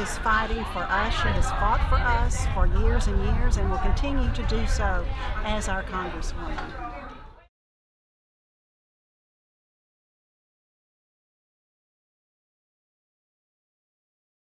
is fighting for us. She has fought for us for years and years and will continue to do so as our Congresswoman.